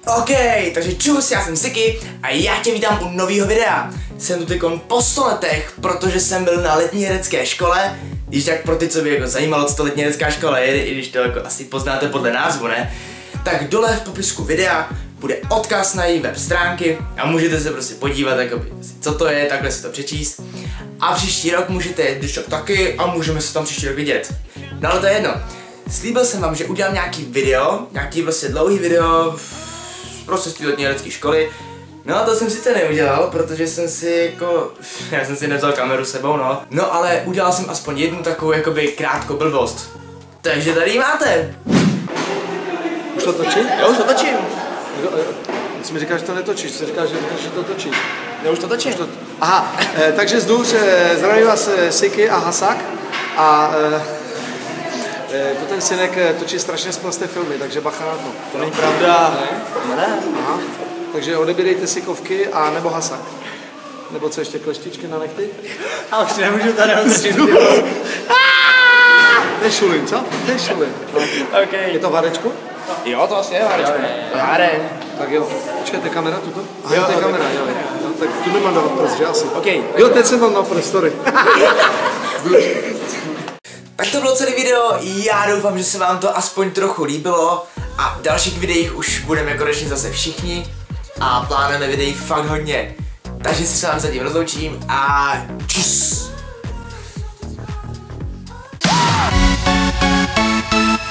OK, takže čus, já jsem Siky a já tě vítám u nového videa. Jsem tu tykon po 100 letech, protože jsem byl na letní herecké škole. Když tak pro ty, co by jako zajímalo, co to letní herecká škola je, i když to jako asi poznáte podle názvu, ne? Tak dole v popisku videa bude odkaz na její web stránky a můžete se prostě podívat, jakoby, co to je, takhle si to přečíst. A příští rok můžete jít když tak taky a můžeme se tam příští rok vidět. No ale to je jedno. Slíbil jsem vám, že udělám nějaký video, nějaký prostě dlouhý video prostě z té letní herecké školy. No a to jsem sice neudělal, protože jsem si jako, já jsem si nevzal kameru s sebou, no. No ale udělal jsem aspoň jednu takovou jakoby krátkou blbost. Takže tady ji máte. Už to točí? Jo, už to točím. Ty mi říkáš, že to netočíš, ty říkáš, že to točíš. Jo, už to točím. Aha, takže zdůř, zdraví vás Siky a Hasák. A to ten synek točí strašně splasté filmy, takže bacha na to. To není pravda. Ne? Aha. Takže odebírejte Sikovky a nebo Hasák. Nebo co ještě, kleštičky na nechty? A už nemůžu tady otočit. To je šulin, co? To je šulin. No. Okay. Je to varečku? Jo, to asi je varečko. Váren. Tak jo. Počkejte, kamera tuto? Aha, Jo, to je tak- kamera, jo. No, tak tu nemám dávat prst, že asi? Okay. Jo, teď jsem tam dal prst, sorry. Tak to bylo celé video, já doufám, že se vám to aspoň trochu líbilo a v dalších videích už budeme konečně zase všichni a plánujeme videí fakt hodně. Takže si s vámi zatím rozloučím a čus!